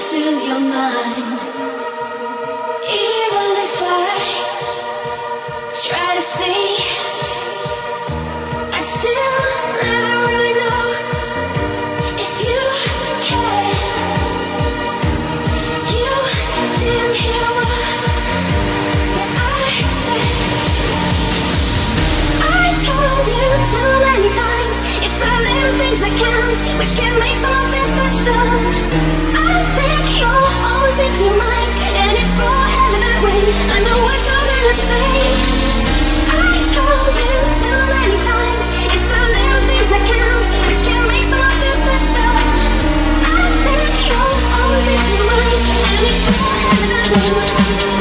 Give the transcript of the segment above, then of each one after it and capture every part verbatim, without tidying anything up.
into your mind. Even if I try to see, I still never really know if you care. You didn't hear what that I said. I told you too many times, it's the little things that count, which can make someone feel special. I think you're always in two minds, and it's forever that way. I know what you're gonna say. I told you too many times, it's the little things that count, which can make someone feel special. I think you're always in two minds, and it's forever that way.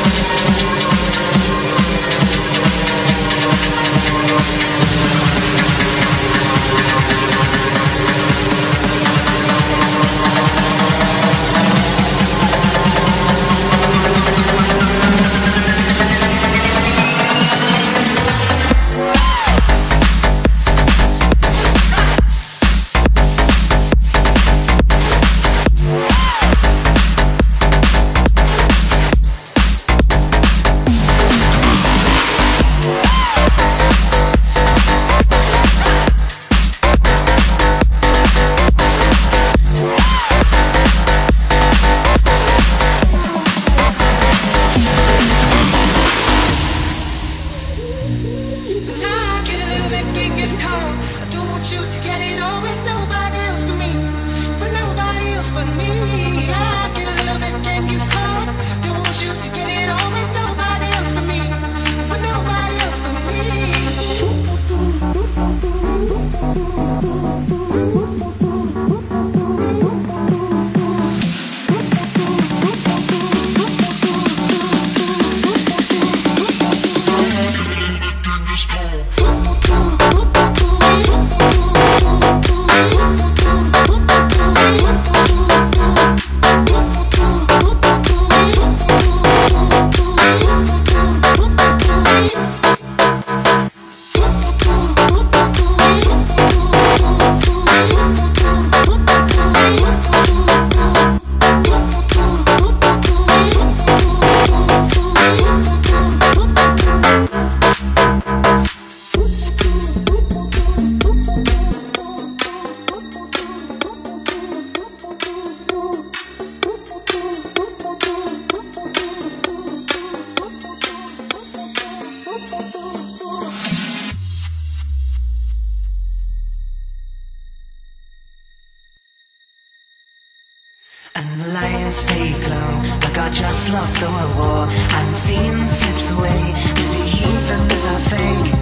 And the lions they glow like I just lost the world war. Unseen slips away to the heathens I fake.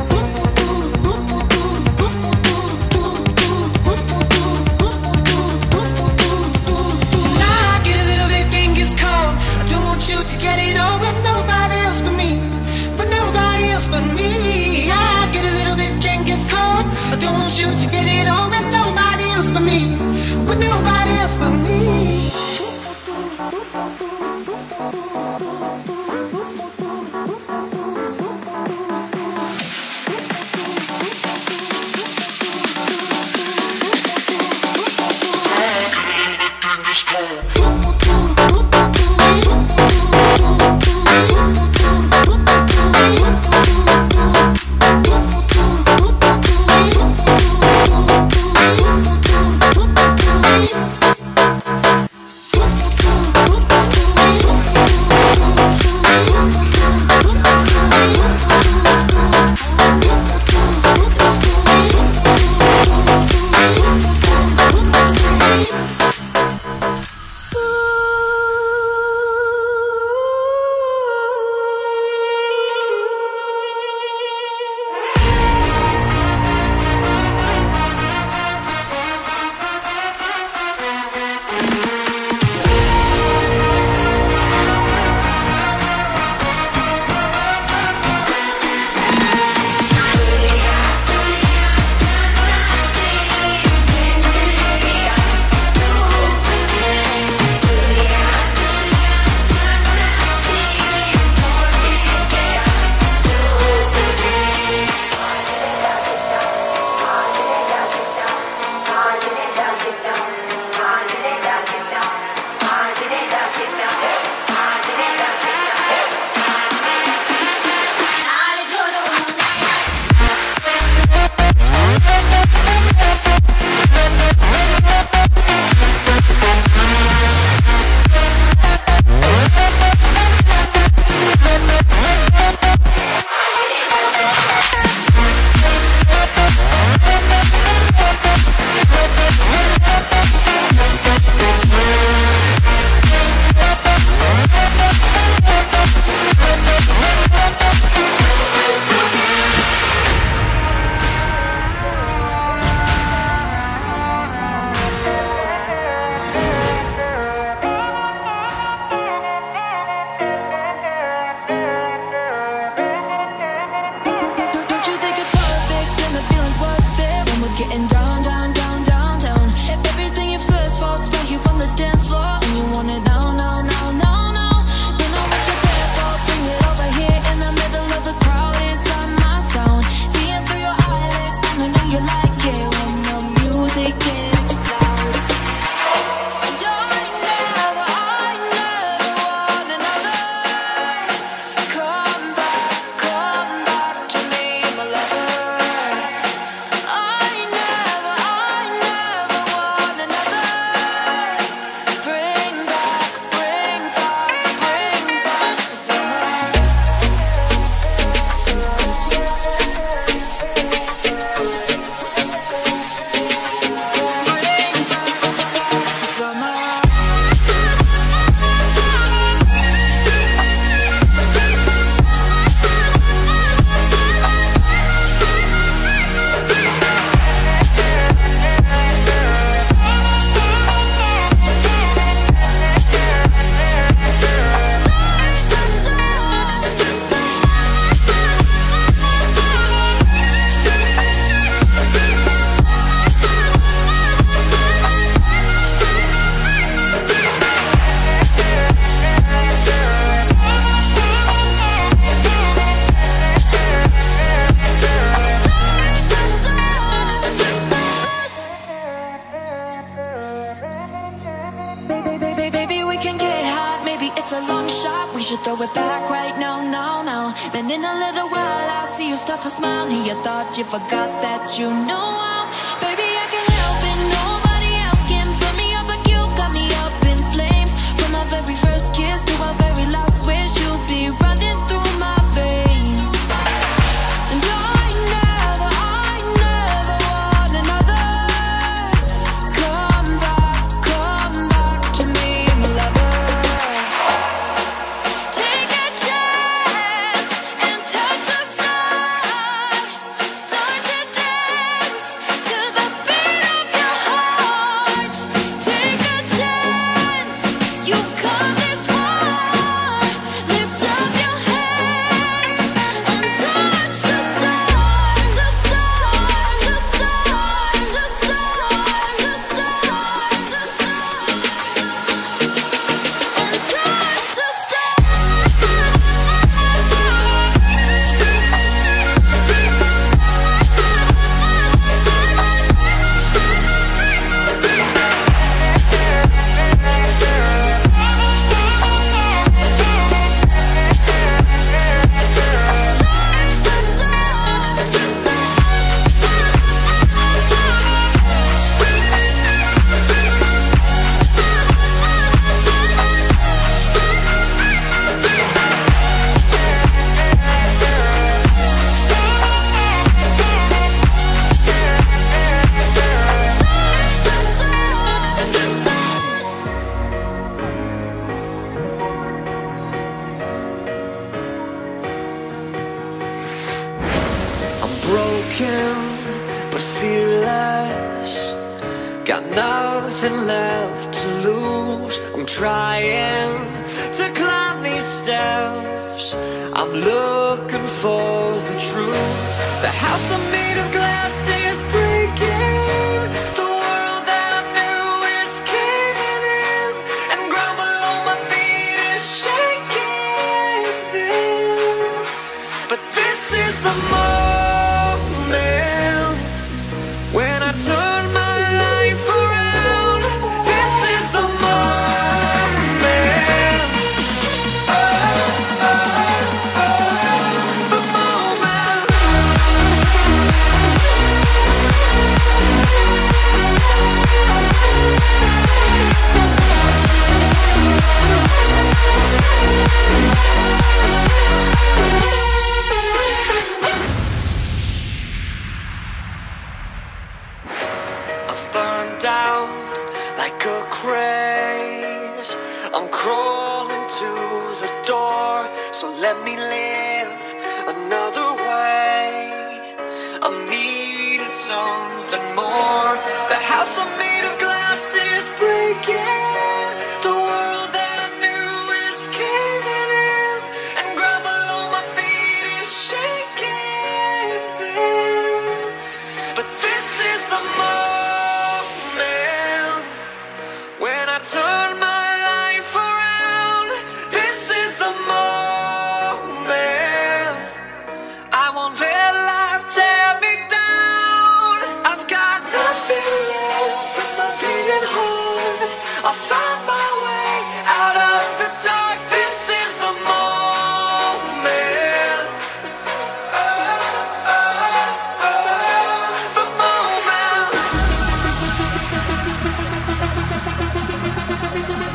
I get a little bit Genghis Khan. I don't want you to get it on with nobody else but me, but nobody else but me. I get a little bit Genghis Khan. I don't want you to get it on with nobody else but me, but nobody else but me. We'll be right back. show it back right now, no, no. Then in a little while I'll see you start to smile, and you thought you forgot that you know how. Baby, I can help it, nobody else can put me up like you got me up in flames. From our very first kiss to our very last wish, you'll be running through my veins. And I never, I never want another. Come back, come back to me, my lover. Take a chance and touch the stars. Start to dance to the beat of your heart. Take a chance, you've come this far. Lift up your hands and touch the stars, the stars, the stars, the stars, the stars, the stars, and touch the broken but fearless, got nothing left to lose. I'm trying to climb these steps, I'm looking for the truth. The house I'm made of glass is breaking, the world that I knew is caving in, and ground below my feet is shaking. But this is the moment when I turn my life around. This is the moment. Oh, oh, oh, the moment. Burned out like a craze, I'm crawling to the door, so let me live another way. I'm needing something more. The house I'm made of glass is breaking, the world that I knew is caving in, and ground below my feet is shaking. But this is the moment when I turn my life around. This is the moment. I won't let life tear me down. I've got nothing left but my beating heart. I'll find my way out of the dark. This is the moment. Oh, oh, oh, the moment.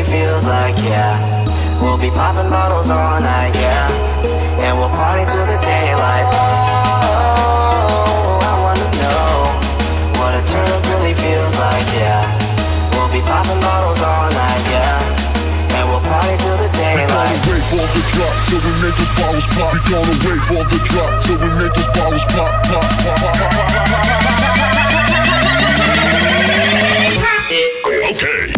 really feels like, yeah. We'll be popping bottles all night, yeah. And we'll party till the daylight. Oh, I wanna know what a turn up really feels like, yeah. We'll be popping bottles all night, yeah. And we'll party till the daylight. We gonna wait for the drop till we make those bottles pop. We gonna wait for the drop till we make those bottles pop, pop, pop, pop, pop, pop, pop, pop, pop. Okay.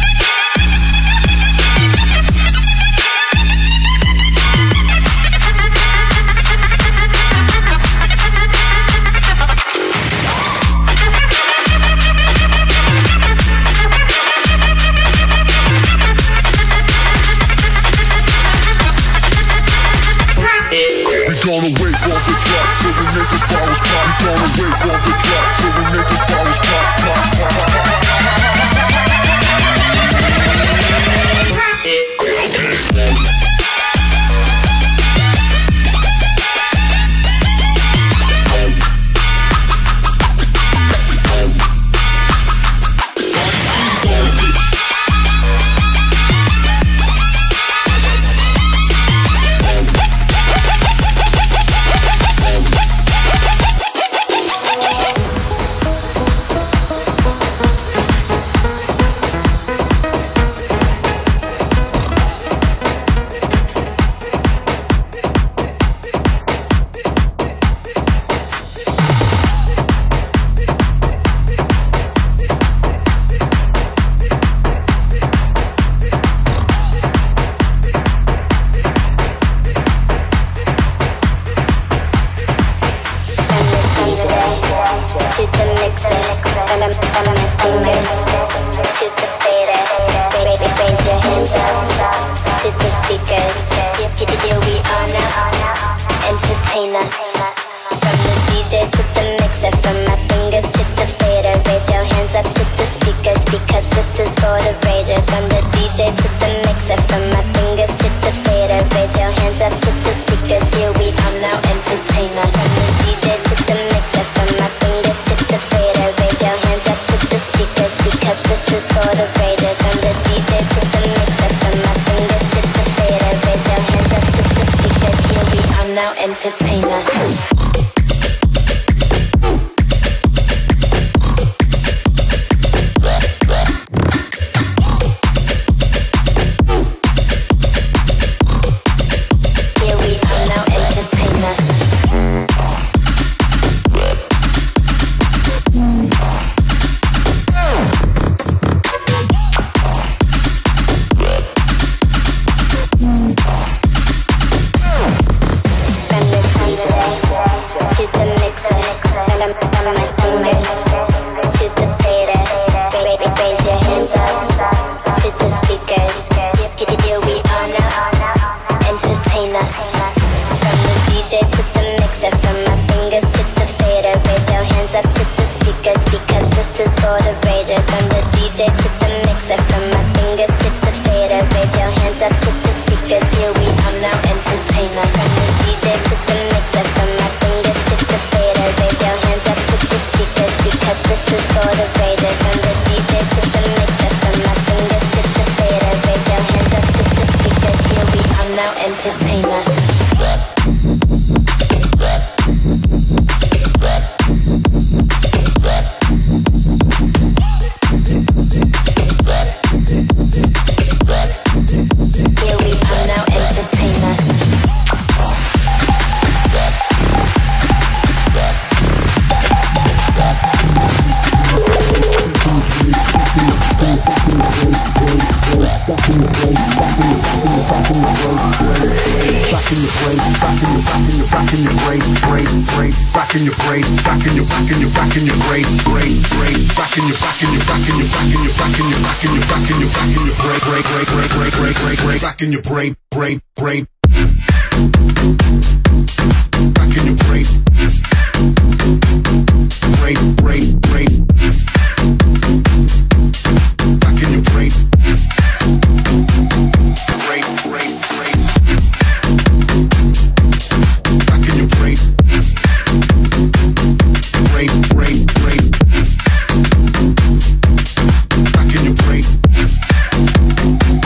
Gonna wait for the drop till we make those bottles pop. We gonna wait for the drop till we make those bottles pop, pop, pop, pop, pop, pop, pop. Entertain us. In your brain, brain, brain. Back in your brain. Brain, brain, brain. Back in your brain. Brain, brain, brain. Back in your brain. Brain, brain, brain. Back in your brain.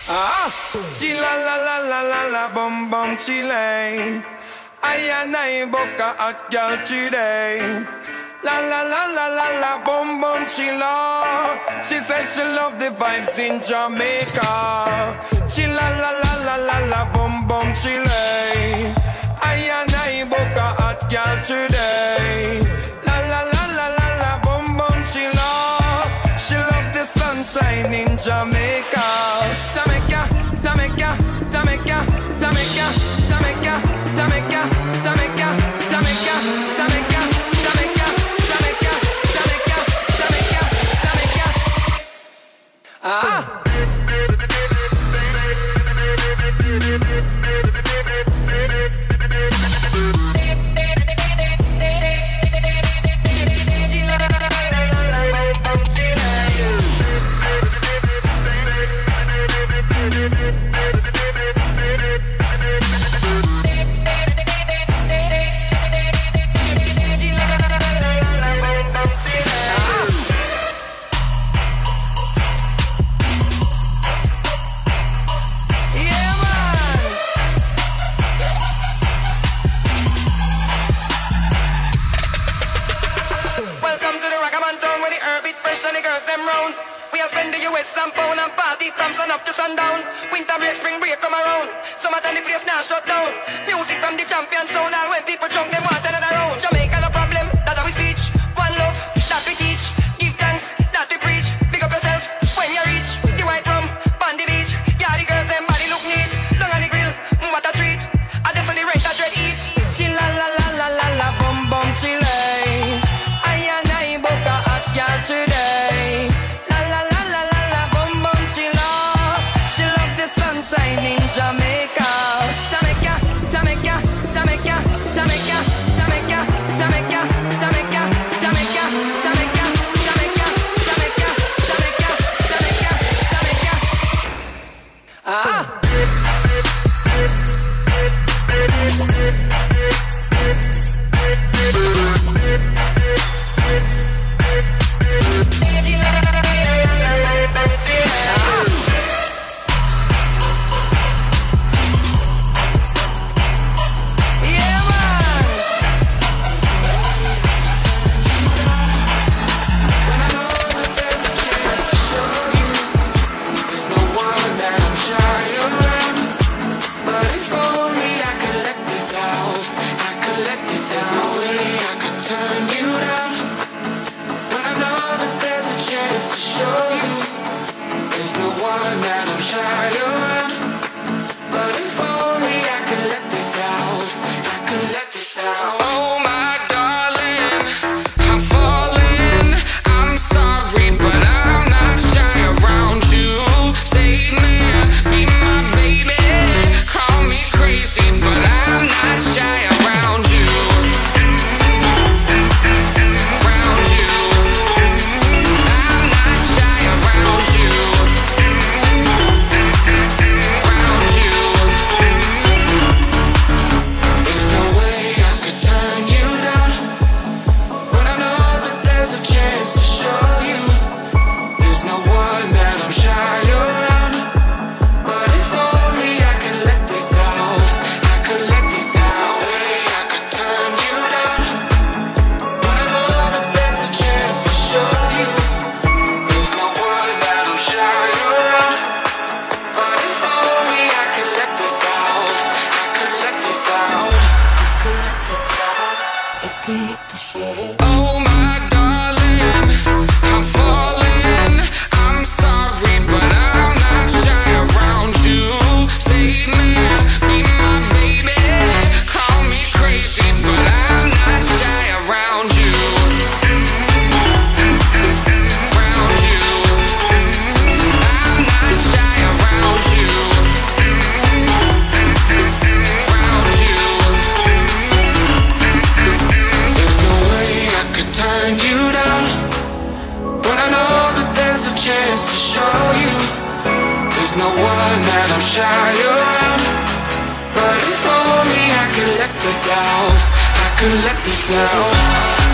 Ah, she la la la la la la bum bum chile. I and I book a hot girl today. La la la la la la bum bum chila. She said she love the vibes in Jamaica. She la la la la la la bum bum chile. I and I book a hot girl today. La la la la la la bum bum chila. She love the sunshine in Jamaica. Jamaica, Jamaica, Jamaica, Jamaica, Jamaica, Jamaica, Jamaica, Jamaica, Jamaica, Jamaica, Jamaica, Jamaica, Jamaica, Jamaica. Ah. Some pound and party from sun up to sundown. Winter break, spring break come around. Summertime the place now shut down. Music from the champion sound. And when people drunk them want another round. Jamaica no problem, that we speech. One love, that we teach. Give thanks, that we preach. Pick up yourself when you reach the white rum on the beach. Yeah, the girls them body look neat. Long on the grill, mm, what a treat. I just on the rate that dread eat. She la la la la la la bum bum chile. I and I book a hot girl today. Sunshine in Jamaica, Jamaica, Jamaica, Jamaica, Jamaica, Jamaica, Jamaica, Jamaica, Jamaica, Jamaica, Jamaica, Jamaica, Jamaica, Jamaica, Jamaica. Ah. no one that I'm shy around. But if only I could let this out, I could let this out.